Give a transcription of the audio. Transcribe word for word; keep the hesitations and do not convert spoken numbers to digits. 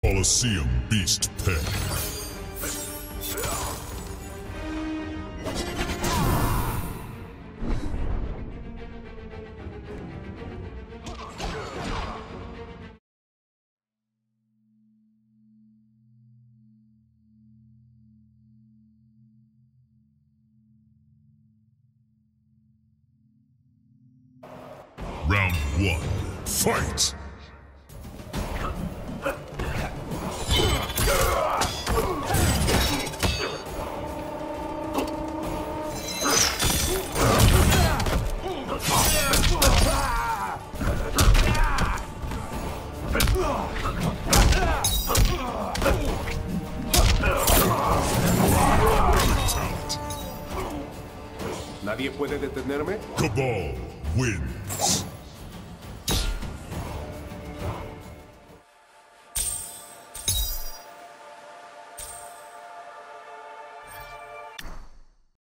Colosseum Beast Pit. Round one, fight! ¿Nadie puede detenerme? Kabal wins.